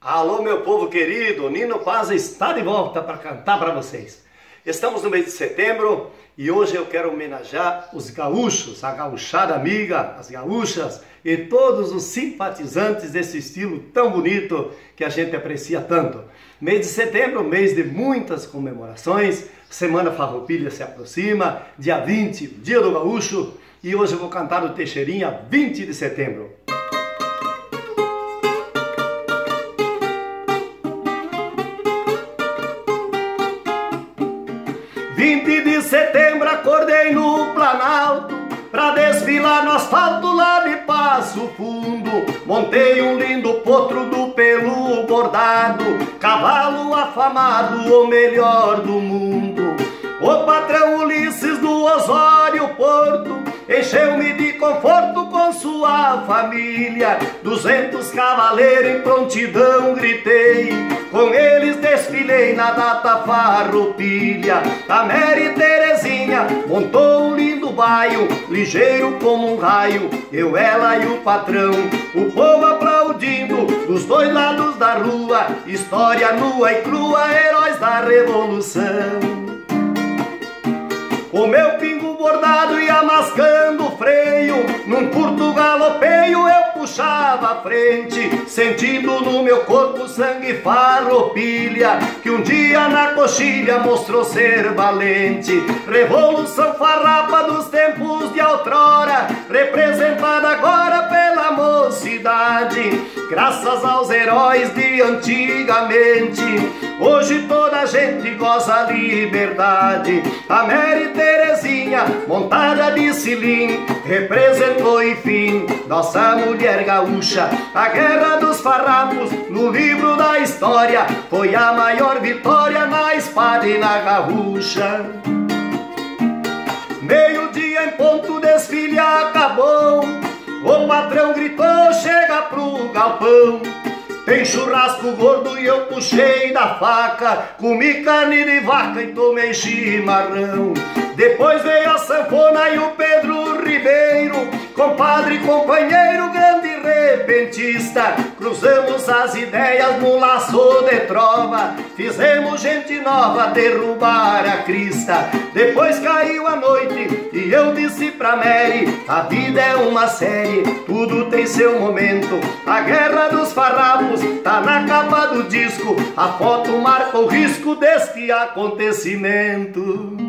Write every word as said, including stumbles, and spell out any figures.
Alô, meu povo querido, Nino Paz está de volta para cantar para vocês. Estamos no mês de setembro e hoje eu quero homenagear os gaúchos, a gauchada amiga, as gaúchas e todos os simpatizantes desse estilo tão bonito que a gente aprecia tanto. Mês de setembro, mês de muitas comemorações, Semana Farroupilha se aproxima, dia vinte, dia do gaúcho, e hoje eu vou cantar o Teixeirinha vinte de setembro. vinte de setembro acordei no Planalto pra desfilar no asfalto lá de Passo Fundo. Montei um lindo potro do pelo bordado, cavalo afamado, o melhor do mundo. O patrão Ulisses do Osório Porto encheu-me de conforto com sua família. Duzentos cavaleiros em prontidão gritei, com eles desfilei na data farroupilha. A Mary Terezinha montou um lindo baio, ligeiro como um raio, eu, ela e o patrão. O povo aplaudindo dos dois lados da rua, história nua e crua, heróis da revolução. O meu pingo bordado ia mascando o freio, num curto galopeio eu puxava a frente, sentindo no meu corpo sangue farroupilha, que um dia na coxilha mostrou ser valente. Revolução farrapa dos tempos de outrora, representada agora pela mocidade, graças aos heróis de antigamente, hoje toda a gente goza a liberdade. A Mary Terezinha, montada de cilim, representou enfim nossa mulher gaúcha. A guerra dos farrapos no livro da história foi a maior vitória na espada e na garrucha. Meio-dia em ponto o desfile acabou, o patrão gritou: chega pro galpão. Tem churrasco gordo e eu puxei da faca, comi carne de vaca e tomei chimarrão. Depois veio a sanfona e o Pedro Ribeiro, compadre, companheiro, grande repentista. Cruzamos as ideias no laço de trova, fizemos gente nova derrubar a crista. Depois caiu a noite e eu disse pra Mary: a vida é uma série, tudo tem seu momento. A guerra dos farrapos tá na capa do disco, a foto marca o risco deste acontecimento.